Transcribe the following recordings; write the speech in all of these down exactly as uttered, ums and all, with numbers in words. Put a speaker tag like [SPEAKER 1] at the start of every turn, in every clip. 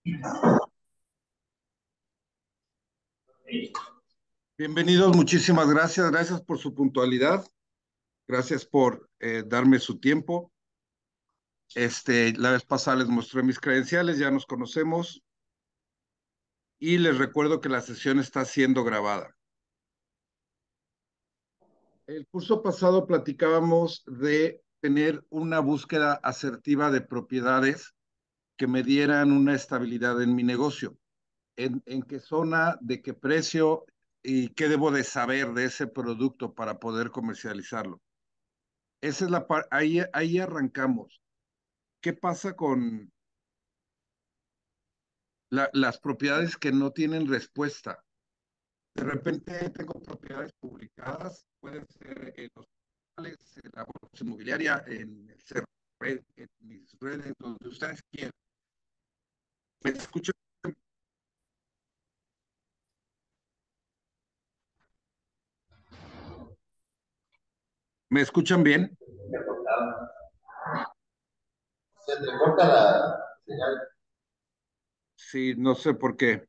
[SPEAKER 1] Bienvenidos, muchísimas gracias. Gracias por su puntualidad. Gracias por eh, darme su tiempo. Este, la vez pasada les mostré mis credenciales, ya nos conocemos y les recuerdo que la sesión está siendo grabada. El curso pasado platicábamos de tener una búsqueda asertiva de propiedades que me dieran una estabilidad en mi negocio. En, en qué zona, de qué precio y qué debo de saber de ese producto para poder comercializarlo. Esa es la parte, ahí, ahí arrancamos. ¿Qué pasa con la- las propiedades que no tienen respuesta? De repente tengo propiedades publicadas, pueden ser en los portales, en la bolsa inmobiliaria, en el C R E, en mis redes, donde ustedes quieran. ¿Me escuchan, ¿Me escuchan bien?
[SPEAKER 2] Se te corta la señal.
[SPEAKER 1] Sí, no sé por qué.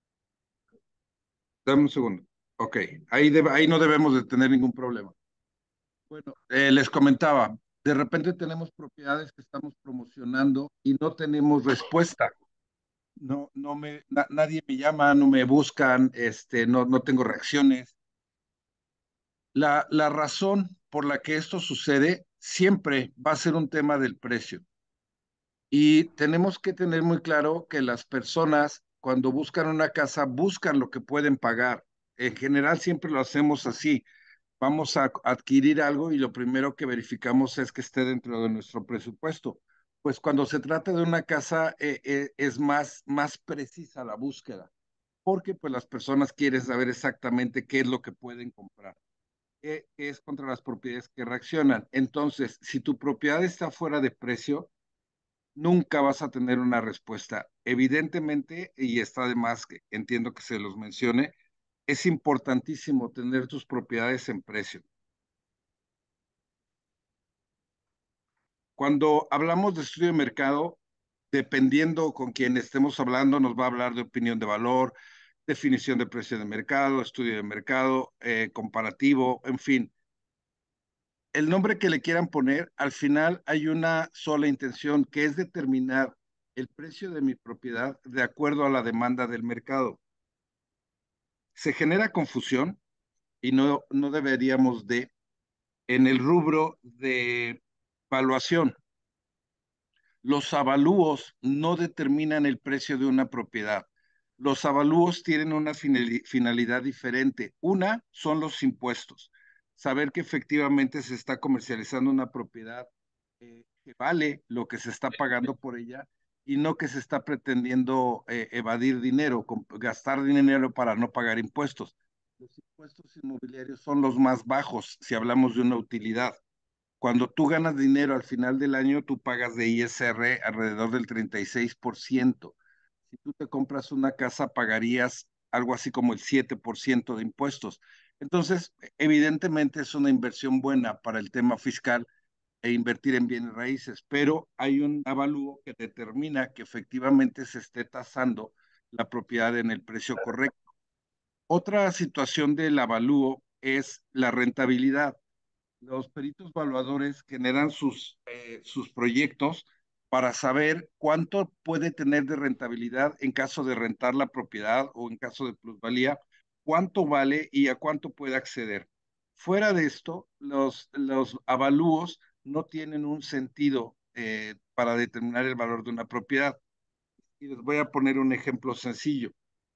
[SPEAKER 1] Dame un segundo. Ok, ahí, debe- ahí no debemos de tener ningún problema. Bueno, eh, les comentaba, de repente tenemos propiedades que estamos promocionando y no tenemos respuesta. No, no me, na- nadie me llama, no me buscan, este, no, no tengo reacciones. La, la razón por la que esto sucede siempre va a ser un tema del precio. Y tenemos que tener muy claro que las personas, cuando buscan una casa, buscan lo que pueden pagar. En general, siempre lo hacemos así. Vamos a adquirir algo y lo primero que verificamos es que esté dentro de nuestro presupuesto. Pues cuando se trata de una casa, eh, eh, es más, más precisa la búsqueda, porque pues las personas quieren saber exactamente qué es lo que pueden comprar, qué es contra las propiedades que reaccionan. Entonces, si tu propiedad está fuera de precio, nunca vas a tener una respuesta. Evidentemente, y está de más que entiendo que se los mencione, es importantísimo tener tus propiedades en precio. Cuando hablamos de estudio de mercado, dependiendo con quién estemos hablando, nos va a hablar de opinión de valor, definición de precio de mercado, estudio de mercado, eh, comparativo, en fin. El nombre que le quieran poner, al final hay una sola intención, que es determinar el precio de mi propiedad de acuerdo a la demanda del mercado. Se genera confusión y no, no deberíamos de, en el rubro de valuación. Los avalúos no determinan el precio de una propiedad. Los avalúos tienen una finalidad diferente. Una son los impuestos. Saber que efectivamente se está comercializando una propiedad eh, que vale lo que se está pagando por ella y no que se está pretendiendo eh, evadir dinero, gastar dinero para no pagar impuestos. Los impuestos inmobiliarios son los más bajos si hablamos de una utilidad. Cuando tú ganas dinero al final del año, tú pagas de I S R alrededor del treinta y seis por ciento. Si tú te compras una casa, pagarías algo así como el siete por ciento de impuestos. Entonces, evidentemente es una inversión buena para el tema fiscal e invertir en bienes raíces, pero hay un avalúo que determina que efectivamente se esté tasando la propiedad en el precio correcto. Otra situación del avalúo es la rentabilidad. Los peritos valuadores generan sus, eh, sus proyectos para saber cuánto puede tener de rentabilidad en caso de rentar la propiedad o en caso de plusvalía, cuánto vale y a cuánto puede acceder. Fuera de esto, los, los avalúos no tienen un sentido eh, para determinar el valor de una propiedad. Y les voy a poner un ejemplo sencillo.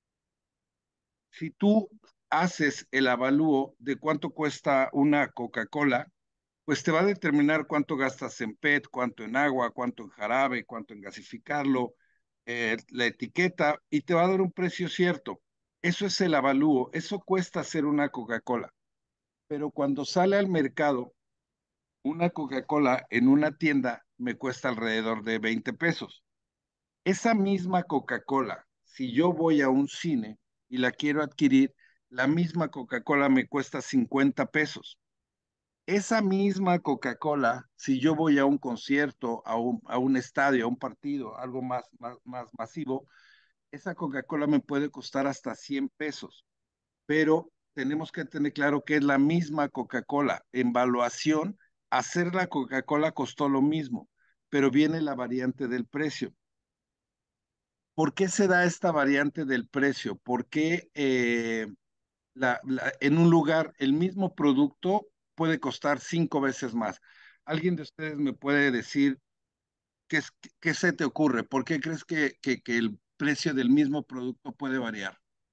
[SPEAKER 1] Si tú haces el avalúo de cuánto cuesta una Coca-Cola, pues te va a determinar cuánto gastas en P E T, cuánto en agua, cuánto en jarabe, cuánto en gasificarlo, eh, la etiqueta, y te va a dar un precio cierto. Eso es el avalúo, eso cuesta hacer una Coca-Cola. Pero cuando sale al mercado, una Coca-Cola en una tienda me cuesta alrededor de veinte pesos. Esa misma Coca-Cola, si yo voy a un cine y la quiero adquirir, la misma Coca-Cola me cuesta cincuenta pesos. Esa misma Coca-Cola, si yo voy a un concierto, a un, a un estadio, a un partido, algo más, más, más masivo, esa Coca-Cola me puede costar hasta cien pesos, pero tenemos que tener claro que es la misma Coca-Cola. En valuación, hacer la Coca-Cola costó lo mismo, pero viene la variante del precio. ¿Por qué se da esta variante del precio? ¿Por qué eh, la, la, en un lugar el mismo producto puede costar cinco veces más? ¿Alguien de ustedes me puede decir qué, es, qué se te ocurre? ¿Por qué crees que, que, que el precio del mismo producto puede variar?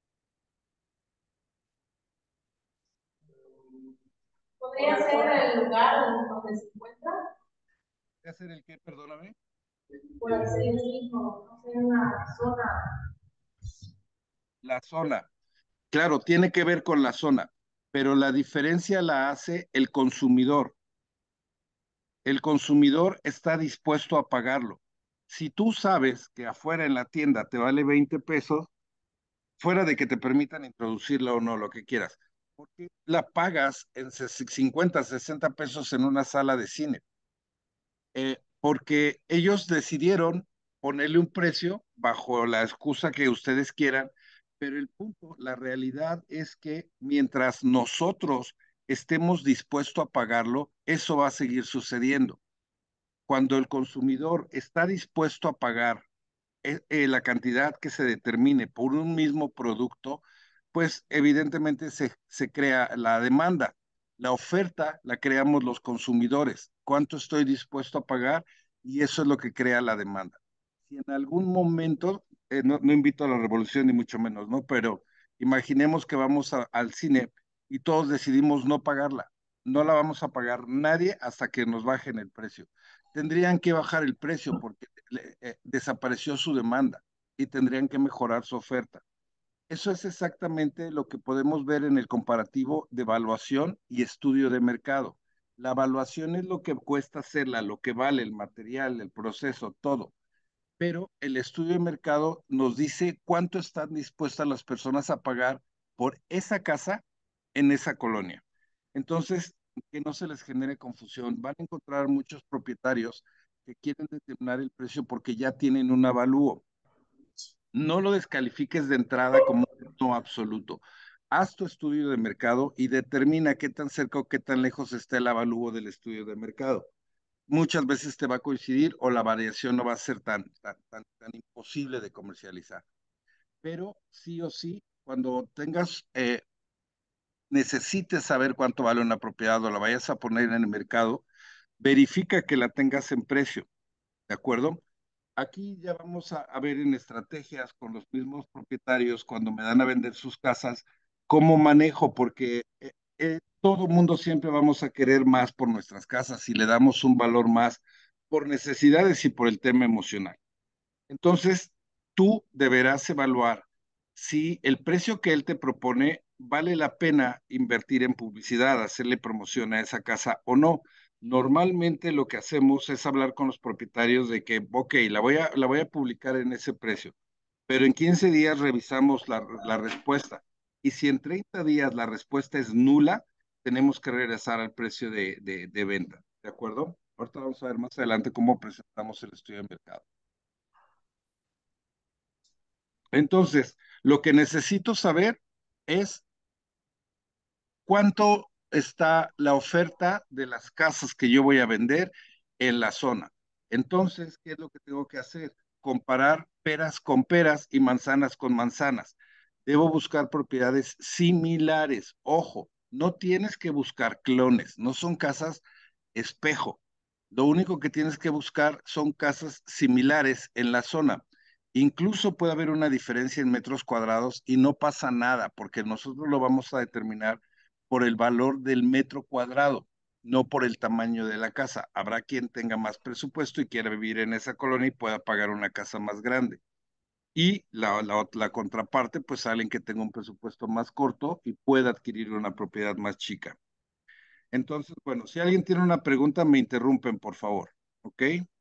[SPEAKER 3] Podría ser el lugar donde se encuentra,
[SPEAKER 1] ¿Qué hacer el qué? Perdóname.
[SPEAKER 3] por así decirlo, no sé, una zona.
[SPEAKER 1] La zona. Claro, tiene que ver con la zona, pero la diferencia la hace el consumidor. El consumidor está dispuesto a pagarlo. Si tú sabes que afuera en la tienda te vale veinte pesos, fuera de que te permitan introducirla o no, lo que quieras, ¿por qué la pagas en cincuenta, sesenta pesos en una sala de cine? Eh, porque ellos decidieron ponerle un precio bajo la excusa que ustedes quieran, pero el punto, la realidad es que mientras nosotros estemos dispuestos a pagarlo, eso va a seguir sucediendo. Cuando el consumidor está dispuesto a pagar eh, eh, la cantidad que se determine por un mismo producto, pues evidentemente se, se crea la demanda. La oferta la creamos los consumidores. ¿Cuánto estoy dispuesto a pagar? Y eso es lo que crea la demanda. Si en algún momento, eh, no, no invito a la revolución ni mucho menos, ¿no? Pero imaginemos que vamos a- al cine y todos decidimos no pagarla. No la vamos a pagar nadie hasta que nos bajen el precio. Tendrían que bajar el precio porque le- eh, desapareció su demanda y tendrían que mejorar su oferta. Eso es exactamente lo que podemos ver en el comparativo de evaluación y estudio de mercado. La evaluación es lo que cuesta hacerla, lo que vale el material, el proceso, todo. Pero el estudio de mercado nos dice cuánto están dispuestas las personas a pagar por esa casa en esa colonia. Entonces, que no se les genere confusión. Van a encontrar muchos propietarios que quieren determinar el precio porque ya tienen un avalúo. No lo descalifiques de entrada como un no absoluto. Haz tu estudio de mercado y determina qué tan cerca o qué tan lejos está el avalúo del estudio de mercado. Muchas veces te va a coincidir o la variación no va a ser tan, tan, tan, tan imposible de comercializar. Pero sí o sí, cuando tengas, eh, necesites saber cuánto vale una propiedad o la vayas a poner en el mercado, verifica que la tengas en precio, ¿de acuerdo? Aquí ya vamos a, a ver en estrategias con los mismos propietarios cuando me dan a vender sus casas, cómo manejo, porque eh, eh, todo mundo siempre vamos a querer más por nuestras casas y le damos un valor más por necesidades y por el tema emocional. Entonces, tú deberás evaluar si el precio que él te propone vale la pena invertir en publicidad, hacerle promoción a esa casa o no. Normalmente lo que hacemos es hablar con los propietarios de que, ok, la voy a, la voy a publicar en ese precio, pero en quince días revisamos la, la respuesta. Y si en treinta días la respuesta es nula, tenemos que regresar al precio de, de, de venta. ¿De acuerdo? Ahorita vamos a ver más adelante cómo presentamos el estudio de mercado. Entonces, lo que necesito saber es cuánto está la oferta de las casas que yo voy a vender en la zona. Entonces, ¿qué es lo que tengo que hacer? Comparar peras con peras y manzanas con manzanas. Debo buscar propiedades similares. Ojo, no tienes que buscar clones, no son casas espejo. Lo único que tienes que buscar son casas similares en la zona. Incluso puede haber una diferencia en metros cuadrados y no pasa nada, porque nosotros lo vamos a determinar por el valor del metro cuadrado, no por el tamaño de la casa. Habrá quien tenga más presupuesto y quiera vivir en esa colonia y pueda pagar una casa más grande. Y la, la, la contraparte, pues alguien que tenga un presupuesto más corto y pueda adquirir una propiedad más chica. Entonces, bueno, si alguien tiene una pregunta, me interrumpen, por favor. ¿Ok?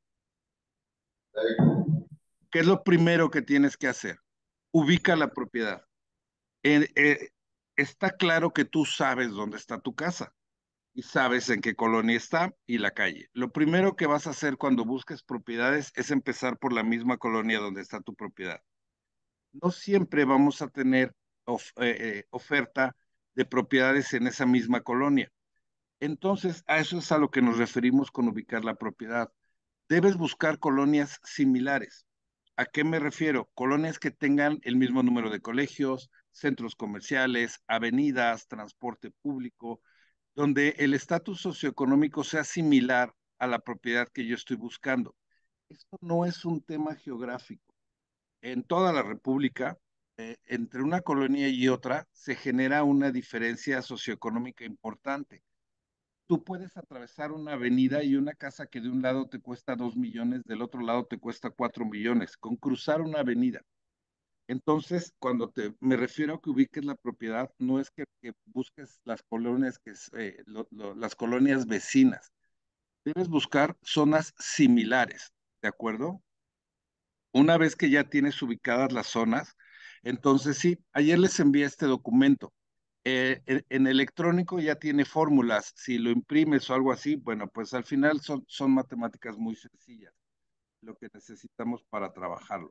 [SPEAKER 1] ¿Qué es lo primero que tienes que hacer? Ubica la propiedad. Eh, eh, está claro que tú sabes dónde está tu casa y sabes en qué colonia está y la calle. Lo primero que vas a hacer cuando busques propiedades es empezar por la misma colonia donde está tu propiedad. no siempre vamos a tener of, eh, eh, oferta de propiedades en esa misma colonia. Entonces, a eso es a lo que nos referimos con ubicar la propiedad. Debes buscar colonias similares. ¿A qué me refiero? Colonias que tengan el mismo número de colegios, centros comerciales, avenidas, transporte público, donde el estatus socioeconómico sea similar a la propiedad que yo estoy buscando. Esto no es un tema geográfico. En toda la República, eh, entre una colonia y otra, se genera una diferencia socioeconómica importante. Tú puedes atravesar una avenida y una casa que de un lado te cuesta dos millones, del otro lado te cuesta cuatro millones, con cruzar una avenida. Entonces, cuando te, me refiero a que ubiques la propiedad, no es que, que busques las colonias, que, es, eh, lo, lo, las colonias vecinas. Debes buscar zonas similares, ¿de acuerdo? Una vez que ya tienes ubicadas las zonas, entonces sí, ayer les envié este documento. Eh, en, en electrónico ya tiene fórmulas. Si lo imprimes o algo así, bueno, pues al final son, son matemáticas muy sencillas, lo que necesitamos para trabajarlo.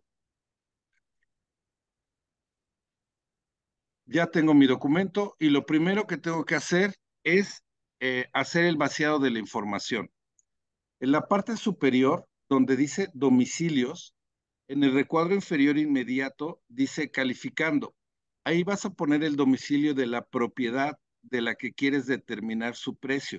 [SPEAKER 1] Ya tengo mi documento y lo primero que tengo que hacer es eh, hacer el vaciado de la información. En la parte superior, donde dice domicilios, en el recuadro inferior inmediato dice calificando. Ahí vas a poner el domicilio de la propiedad de la que quieres determinar su precio.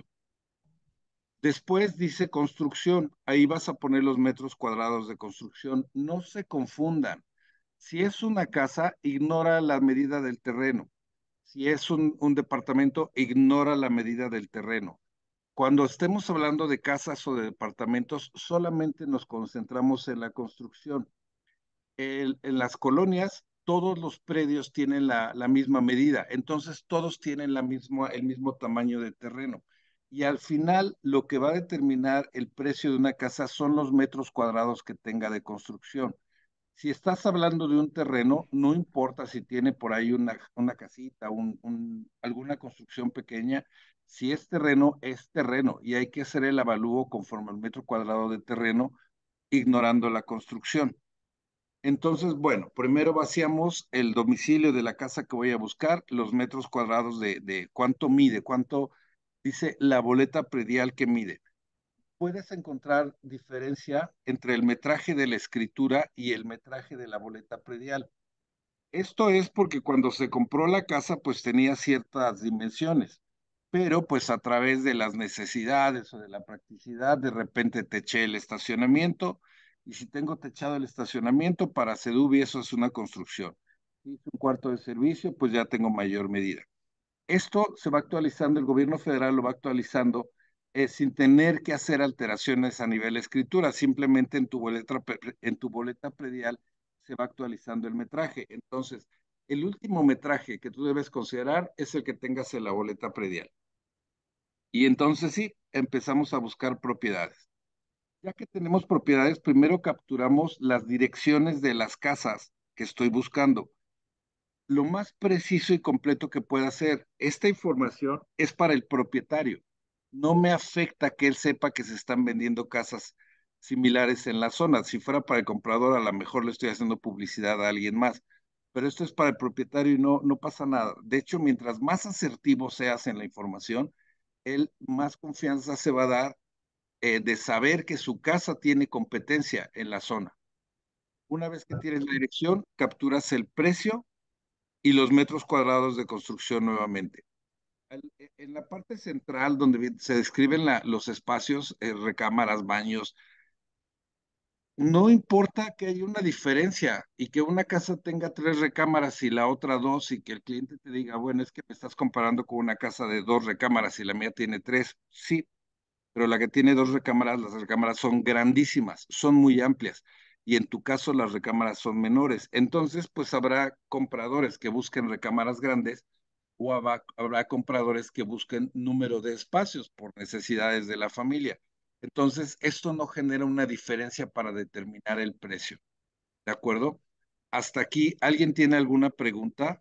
[SPEAKER 1] Después dice construcción. Ahí vas a poner los metros cuadrados de construcción. No se confundan. Si es una casa, ignora la medida del terreno. Si es un, un departamento, ignora la medida del terreno. Cuando estemos hablando de casas o de departamentos, solamente nos concentramos en la construcción. El- en las colonias, todos los predios tienen la, la misma medida, entonces todos tienen la misma, el mismo tamaño de terreno. Y al final, lo que va a determinar el precio de una casa son los metros cuadrados que tenga de construcción. Si estás hablando de un terreno, no importa si tiene por ahí una, una casita, un, un- alguna construcción pequeña, si es terreno, es terreno y hay que hacer el avalúo conforme al metro cuadrado de terreno, ignorando la construcción. Entonces, bueno, primero vaciamos el domicilio de la casa que voy a buscar, los metros cuadrados de, de cuánto mide, cuánto dice la boleta predial que mide. Puedes encontrar diferencia entre el metraje de la escritura y el metraje de la boleta predial. Esto es porque cuando se compró la casa, pues tenía ciertas dimensiones, pero pues a través de las necesidades o de la practicidad, de repente teché el estacionamiento, y si tengo techado el estacionamiento para Sedubi, eso es una construcción. Si es un cuarto de servicio, pues ya tengo mayor medida. Esto se va actualizando, el gobierno federal lo va actualizando eh, sin tener que hacer alteraciones a nivel escritura, simplemente en tu boleta, en tu boleta predial se va actualizando el metraje. Entonces, el último metraje que tú debes considerar es el que tengas en la boleta predial. Y entonces sí, empezamos a buscar propiedades. Ya que tenemos propiedades, primero capturamos las direcciones de las casas que estoy buscando lo más preciso y completo que pueda ser. Esta información es para el propietario. No me afecta que él sepa que se están vendiendo casas similares en la zona. Si fuera para el comprador, a lo mejor le estoy haciendo publicidad a alguien más. Pero esto es para el propietario y no, no pasa nada. De hecho, mientras más asertivo seas en la información, él más confianza se va a dar eh, de saber que su casa tiene competencia en la zona. Una vez que tienes la dirección, capturas el precio y los metros cuadrados de construcción nuevamente. e, En la parte central, donde se describen la, los espacios, eh, recámaras, baños, no importa que haya una diferencia y que una casa tenga tres recámaras y la otra dos y que el cliente te diga, bueno, es que me estás comparando con una casa de dos recámaras y la mía tiene tres. Sí, pero la que tiene dos recámaras, las recámaras son grandísimas, son muy amplias. Y en tu caso las recámaras son menores. Entonces, pues habrá compradores que busquen recámaras grandes o habrá, habrá compradores que busquen número de espacios por necesidades de la familia. Entonces, esto no genera una diferencia para determinar el precio. ¿De acuerdo? Hasta aquí, ¿alguien tiene alguna pregunta?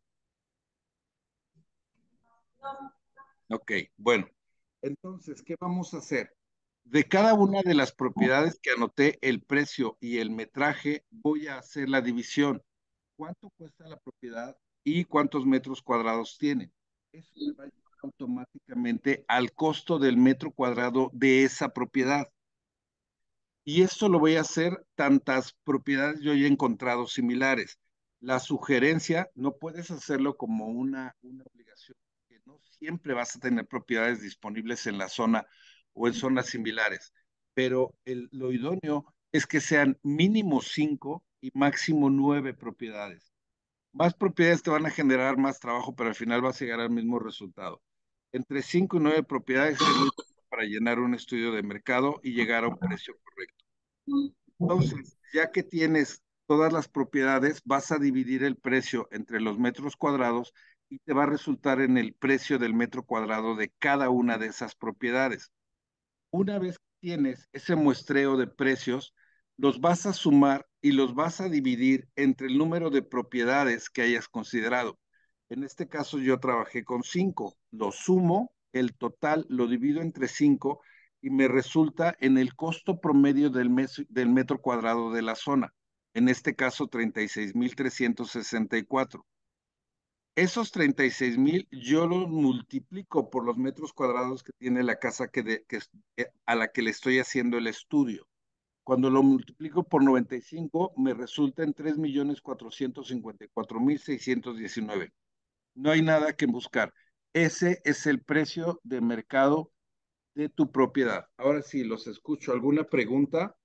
[SPEAKER 1] Ok, bueno. Entonces, ¿qué vamos a hacer? De cada una de las propiedades que anoté el precio y el metraje, voy a hacer la división. cuánto cuesta la propiedad y cuántos metros cuadrados tiene. Eso me va a llevar automáticamente al costo del metro cuadrado de esa propiedad. Y esto lo voy a hacer tantas propiedades yo ya he encontrado similares. La sugerencia, no puedes hacerlo como una, una obligación, que no siempre vas a tener propiedades disponibles en la zona o en zonas similares, pero el, lo idóneo es que sean mínimo cinco y máximo nueve propiedades. Más propiedades te van a generar más trabajo, pero al final vas a llegar al mismo resultado. Entre cinco y nueve propiedades es lo idóneo para llenar un estudio de mercado y llegar a un precio correcto. Entonces, ya que tienes todas las propiedades, vas a dividir el precio entre los metros cuadrados y te va a resultar en el precio del metro cuadrado de cada una de esas propiedades. Una vez que tienes ese muestreo de precios, los vas a sumar y los vas a dividir entre el número de propiedades que hayas considerado. En este caso yo trabajé con cinco, lo sumo, el total lo divido entre cinco y me resulta en el costo promedio del, mes, del metro cuadrado de la zona. En este caso, treinta y seis mil trescientos sesenta y cuatro. Esos treinta y seis mil yo los multiplico por los metros cuadrados que tiene la casa que de, que, eh, a la que le estoy haciendo el estudio. Cuando lo multiplico por noventa y cinco, me resulta en tres millones cuatrocientos cincuenta y cuatro mil seiscientos diecinueve. No hay nada que buscar. Ese es el precio de mercado de tu propiedad. Ahora sí, los escucho. ¿Alguna pregunta?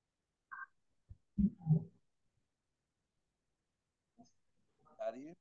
[SPEAKER 1] ¿Nadie?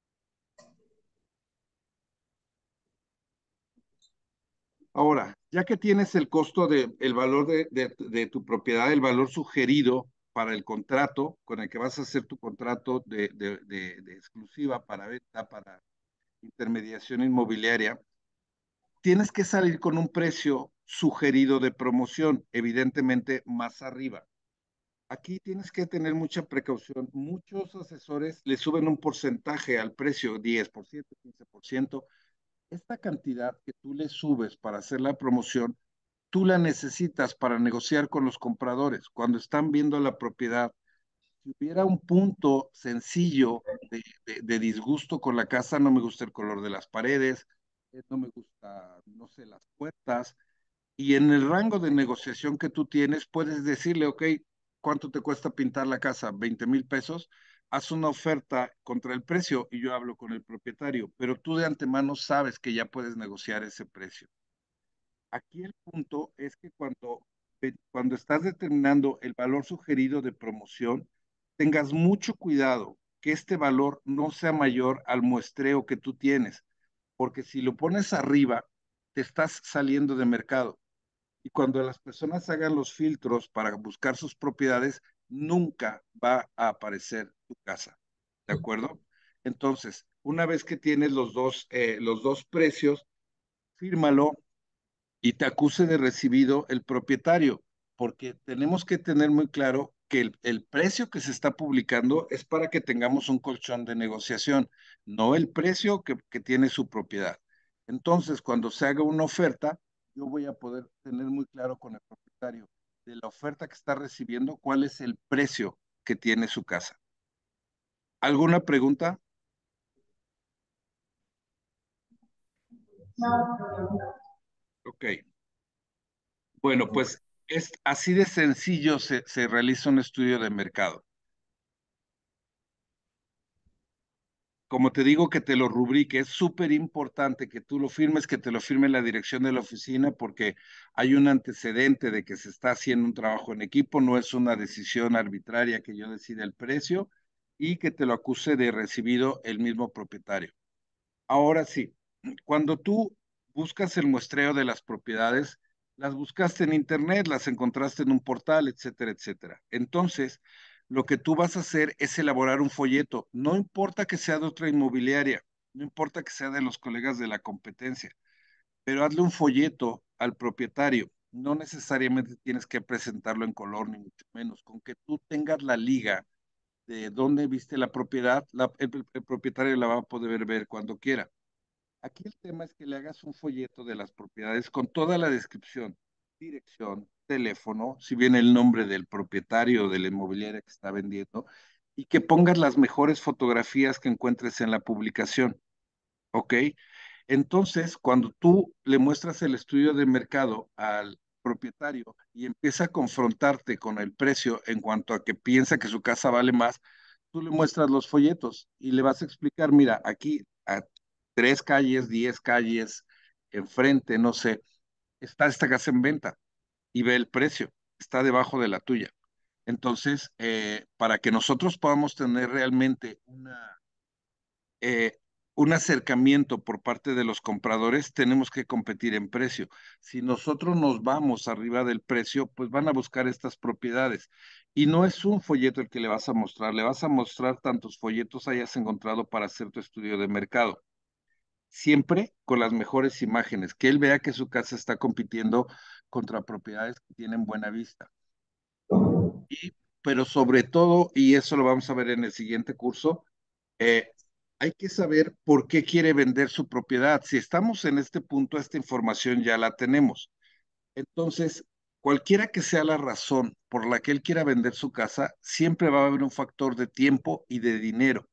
[SPEAKER 1] Ahora, ya que tienes el costo de, el valor de, de, de tu propiedad, el valor sugerido para el contrato con el que vas a hacer tu contrato de, de, de, de exclusiva para venta, para intermediación inmobiliaria, tienes que salir con un precio sugerido de promoción, evidentemente más arriba. Aquí tienes que tener mucha precaución. Muchos asesores le suben un porcentaje al precio, diez por ciento, quince por ciento. Esta cantidad que tú le subes para hacer la promoción, tú la necesitas para negociar con los compradores. Cuando están viendo la propiedad, si hubiera un punto sencillo de, de, de disgusto con la casa, no me gusta el color de las paredes, eh, no me gusta, no sé, las puertas, y en el rango de negociación que tú tienes, puedes decirle, ok, ¿cuánto te cuesta pintar la casa? veinte mil pesos. Haz una oferta contra el precio y yo hablo con el propietario, pero tú de antemano sabes que ya puedes negociar ese precio. Aquí el punto es que cuando, eh, cuando estás determinando el valor sugerido de promoción, tengas mucho cuidado que este valor no sea mayor al muestreo que tú tienes, porque si lo pones arriba, te estás saliendo de mercado. Y cuando las personas hagan los filtros para buscar sus propiedades, nunca va a aparecer tu casa. ¿De acuerdo? Entonces, una vez que tienes los dos, eh, los dos precios, fírmalo y te acuse de recibido el propietario, porque tenemos que tener muy claro que el, el precio que se está publicando es para que tengamos un colchón de negociación, no el precio que, que tiene su propiedad. Entonces, cuando se haga una oferta, yo voy a poder tener muy claro con el propietario de la oferta que está recibiendo, cuál es el precio que tiene su casa. ¿Alguna pregunta?
[SPEAKER 3] No,
[SPEAKER 1] Ok. Bueno, pues es así de sencillo se, se realiza un estudio de mercado. Como te digo, que te lo rubrique, es súper importante que tú lo firmes, que te lo firme la dirección de la oficina, porque hay un antecedente de que se está haciendo un trabajo en equipo, no es una decisión arbitraria que yo decida el precio y que te lo acuse de recibido el mismo propietario. Ahora sí, cuando tú buscas el muestreo de las propiedades, las buscaste en internet, las encontraste en un portal, etcétera, etcétera. Entonces, lo que tú vas a hacer es elaborar un folleto. No importa que sea de otra inmobiliaria, no importa que sea de los colegas de la competencia, pero hazle un folleto al propietario. No necesariamente tienes que presentarlo en color, ni mucho menos. Con que tú tengas la liga de dónde viste la propiedad, la- el, el propietario la va a poder ver cuando quiera. Aquí el tema es que le hagas un folleto de las propiedades con toda la descripción, dirección, teléfono, si viene el nombre del propietario de la inmobiliaria que está vendiendo, y que pongas las mejores fotografías que encuentres en la publicación, ¿ok? Entonces, cuando tú le muestras el estudio de mercado al propietario y empieza a confrontarte con el precio en cuanto a que piensa que su casa vale más, tú le muestras los folletos y le vas a explicar, mira, aquí a tres calles, diez calles, enfrente, no sé, está esta casa en venta y ve el precio, está debajo de la tuya. Entonces, eh, para que nosotros podamos tener realmente una eh, un acercamiento por parte de los compradores, tenemos que competir en precio. Si nosotros nos vamos arriba del precio, pues van a buscar estas propiedades. Y no es un folleto el que le vas a mostrar, le vas a mostrar tantos folletos hayas encontrado para hacer tu estudio de mercado. Siempre con las mejores imágenes, que él vea que su casa está compitiendo contra propiedades que tienen buena vista. Y, pero sobre todo, y eso lo vamos a ver en el siguiente curso, eh, hay que saber por qué quiere vender su propiedad. Si estamos en este punto, esta información ya la tenemos. Entonces, cualquiera que sea la razón por la que él quiera vender su casa, siempre va a haber un factor de tiempo y de dinero.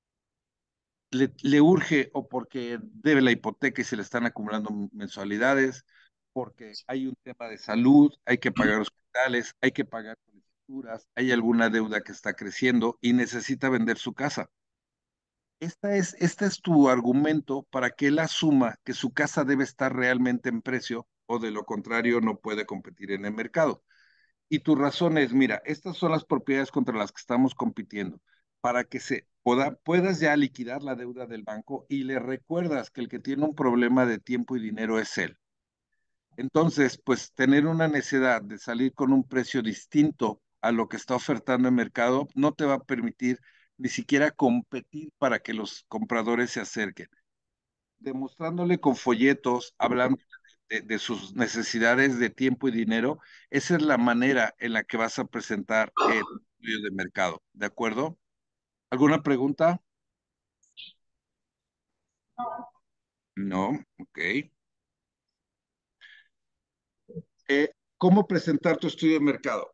[SPEAKER 1] Le, le urge o porque debe la hipoteca y se le están acumulando mensualidades, porque hay un tema de salud, hay que pagar hospitales, hay que pagar colegiaturas, hay alguna deuda que está creciendo y necesita vender su casa. Esta es, este es tu argumento para que él asuma que su casa debe estar realmente en precio o de lo contrario no puede competir en el mercado. Y tu razón es, mira, estas son las propiedades contra las que estamos compitiendo para que se pueda, puedas ya liquidar la deuda del banco y le recuerdas que el que tiene un problema de tiempo y dinero es él. Entonces, pues tener una necesidad de salir con un precio distinto a lo que está ofertando el mercado no te va a permitir ni siquiera competir para que los compradores se acerquen. Demostrándole con folletos, hablando de, de sus necesidades de tiempo y dinero, esa es la manera en la que vas a presentar el estudio de mercado. ¿De acuerdo? ¿Alguna pregunta? No, ok. Eh, ¿cómo presentar tu estudio de mercado?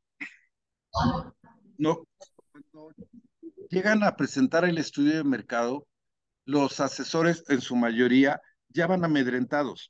[SPEAKER 1] No, cuando llegan a presentar el estudio de mercado, los asesores en su mayoría ya van amedrentados,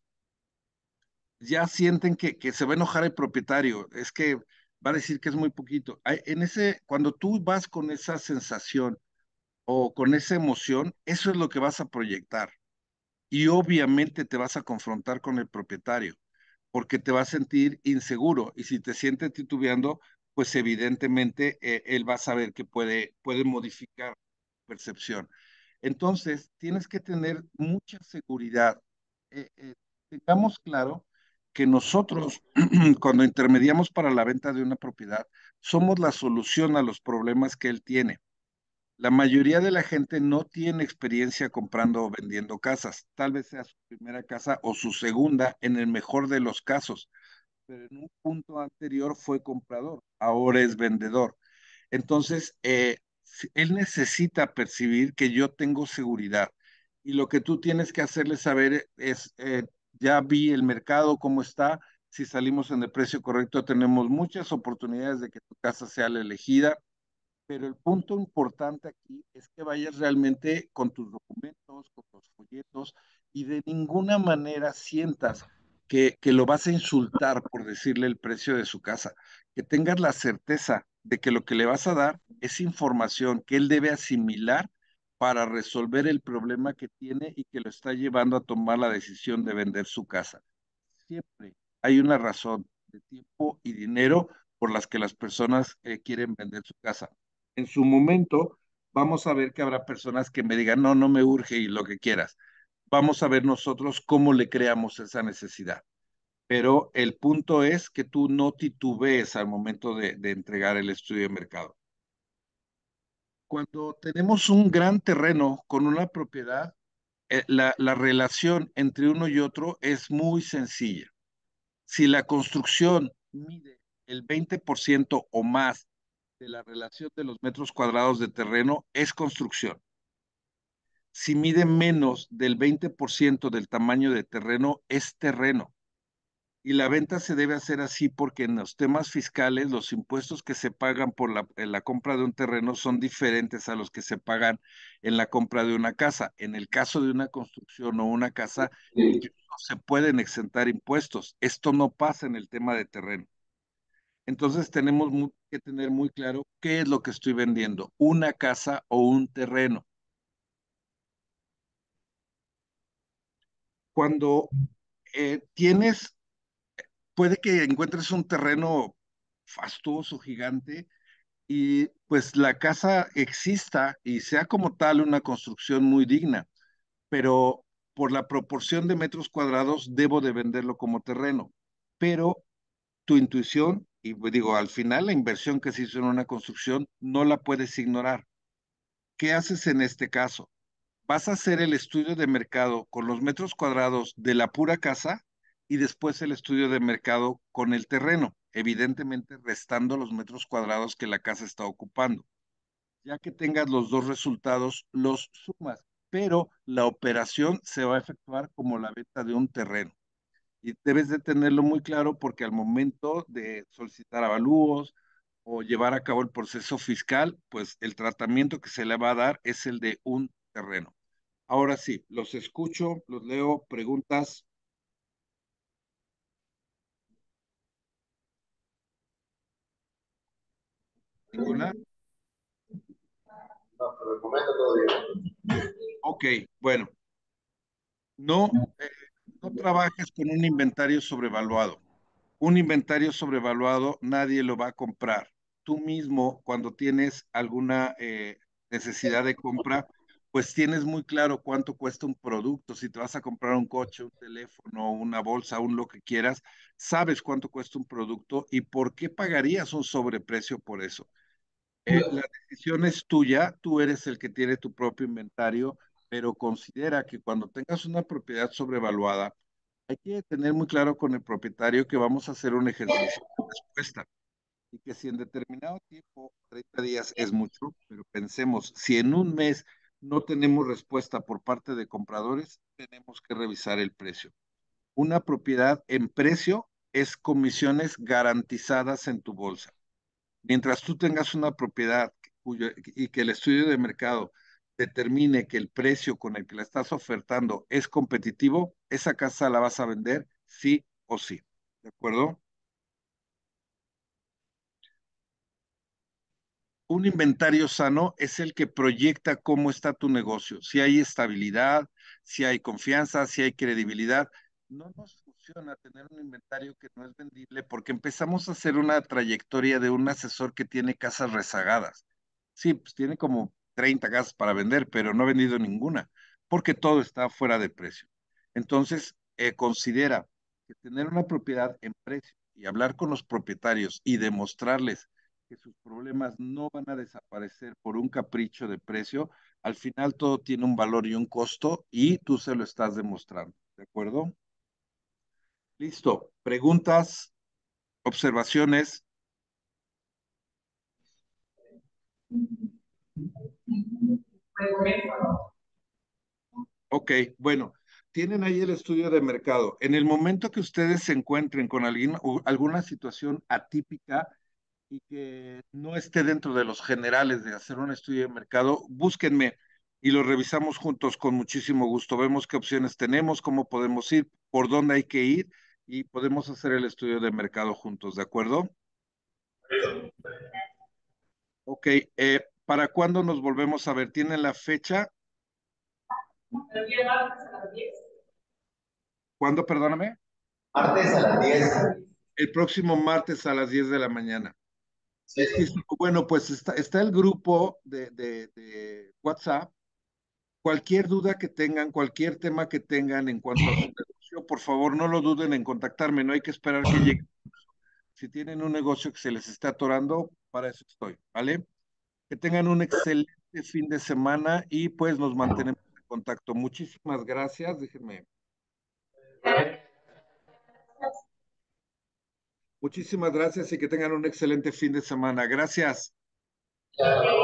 [SPEAKER 1] ya sienten que, que se va a enojar el propietario, es que va a decir que es muy poquito. Hay- En ese, cuando tú vas con esa sensación o con esa emoción, eso es lo que vas a proyectar. Y obviamente te vas a confrontar con el propietario, porque te va a sentir inseguro. Y si te sientes titubeando, pues evidentemente eh, él va a saber que puede, puede modificar percepción. Entonces, tienes que tener mucha seguridad. Eh, eh, tengamos claro que nosotros, cuando intermediamos para la venta de una propiedad, somos la solución a los problemas que él tiene. La mayoría de la gente no tiene experiencia comprando o vendiendo casas. Tal vez sea su primera casa o su segunda, en el mejor de los casos, pero en un punto anterior fue comprador, ahora es vendedor. Entonces, eh, si- él necesita percibir que yo tengo seguridad y lo que tú tienes que hacerle saber es, eh, ya vi el mercado, cómo está, si salimos en el precio correcto, tenemos muchas oportunidades de que tu casa sea la elegida, pero el punto importante aquí es que vayas realmente con tus documentos, con los folletos y de ninguna manera sientas que, que lo vas a insultar por decirle el precio de su casa. Que tengas la certeza de que lo que le vas a dar es información que él debe asimilar para resolver el problema que tiene y que lo está llevando a tomar la decisión de vender su casa. Siempre hay una razón de tiempo y dinero por las que las personas eh, quieren vender su casa. En su momento, vamos a ver que habrá personas que me digan, no, no me urge y lo que quieras. Vamos a ver nosotros cómo le creamos esa necesidad. Pero el punto es que tú no titubees al momento de, de entregar el estudio de mercado. Cuando tenemos un gran terreno con una propiedad, eh, la, la relación entre uno y otro es muy sencilla. Si la construcción mide el veinte por ciento o más de la relación de los metros cuadrados de terreno, es construcción. Si mide menos del veinte por ciento del tamaño de terreno, es terreno. Y la venta se debe hacer así porque en los temas fiscales los impuestos que se pagan por la, en la compra de un terreno son diferentes a los que se pagan en la compra de una casa. En el caso de una construcción o una casa,
[SPEAKER 2] Sí.
[SPEAKER 1] incluso se pueden exentar impuestos. Esto no pasa en el tema de terreno. Entonces tenemos mu- que tener muy claro qué es lo que estoy vendiendo, una casa o un terreno. Cuando eh, tienes, puede que encuentres un terreno fastuoso, gigante, y pues la casa exista y sea como tal una construcción muy digna, pero por la proporción de metros cuadrados debo de venderlo como terreno. Pero tu intuición, y pues, digo, al final la inversión que se hizo en una construcción no la puedes ignorar. ¿Qué haces en este caso? Vas a hacer el estudio de mercado con los metros cuadrados de la pura casa y después el estudio de mercado con el terreno, evidentemente restando los metros cuadrados que la casa está ocupando. Ya que tengas los dos resultados, los sumas, pero la operación se va a efectuar como la venta de un terreno. Y debes de tenerlo muy claro porque al momento de solicitar avalúos o llevar a cabo el proceso fiscal, pues el tratamiento que se le va a dar es el de un terreno. Ahora sí, los escucho, los leo, preguntas, ninguna.
[SPEAKER 2] No, por el momento todo bien.
[SPEAKER 1] Ok, bueno, no, eh, no trabajes con un inventario sobrevaluado. Un inventario sobrevaluado nadie lo va a comprar. Tú mismo, cuando tienes alguna eh, necesidad de compra, pues tienes muy claro cuánto cuesta un producto. Si te vas a comprar un coche, un teléfono, una bolsa, un lo que quieras, sabes cuánto cuesta un producto y por qué pagarías un sobreprecio por eso. Eh, la decisión es tuya, tú eres el que tiene tu propio inventario, pero considera que cuando tengas una propiedad sobrevaluada, hay que tener muy claro con el propietario que vamos a hacer un ejercicio de respuesta y que si en determinado tiempo, treinta días es mucho, pero pensemos, si en un mes no tenemos respuesta por parte de compradores, tenemos que revisar el precio. Una propiedad en precio es comisiones garantizadas en tu bolsa. Mientras tú tengas una propiedad cuyo- y que el estudio de mercado determine que el precio con el que la estás ofertando es competitivo, esa casa la vas a vender sí o sí. ¿De acuerdo? Un inventario sano es el que proyecta cómo está tu negocio, si hay estabilidad, si hay confianza, si hay credibilidad. No nos funciona tener un inventario que no es vendible porque empezamos a hacer una trayectoria de un asesor que tiene casas rezagadas. Sí, pues tiene como treinta casas para vender, pero no ha vendido ninguna porque todo está fuera de precio. Entonces, eh, considera que tener una propiedad en precio y hablar con los propietarios y demostrarles que sus problemas no van a desaparecer por un capricho de precio, al final todo tiene un valor y un costo y tú se lo estás demostrando, ¿de acuerdo? Listo. Preguntas, observaciones. Ok, bueno, tienen ahí el estudio de mercado. En el momento que ustedes se encuentren con alguien, o alguna situación atípica y que no esté dentro de los generales de hacer un estudio de mercado, búsquenme y lo revisamos juntos con muchísimo gusto. Vemos qué opciones tenemos, cómo podemos ir, por dónde hay que ir y podemos hacer el estudio de mercado juntos, ¿de acuerdo? Ok, eh, ¿para cuándo nos volvemos a ver? ¿Tienen la fecha? ¿Cuándo, perdóname?
[SPEAKER 2] Martes a las diez.
[SPEAKER 1] El próximo martes a las diez de la mañana.
[SPEAKER 2] Sí,
[SPEAKER 1] Listo. Bueno, pues está, está el grupo de, de, de WhatsApp. Cualquier duda que tengan, cualquier tema que tengan en cuanto a su negocio, por favor no lo duden en contactarme. No hay que esperar que llegue. Si tienen un negocio que se les está atorando, para eso estoy, ¿vale? Que tengan un excelente fin de semana y pues nos mantenemos en contacto. Muchísimas gracias. Déjenme. Muchísimas gracias y que tengan un excelente fin de semana. Gracias.
[SPEAKER 2] sí.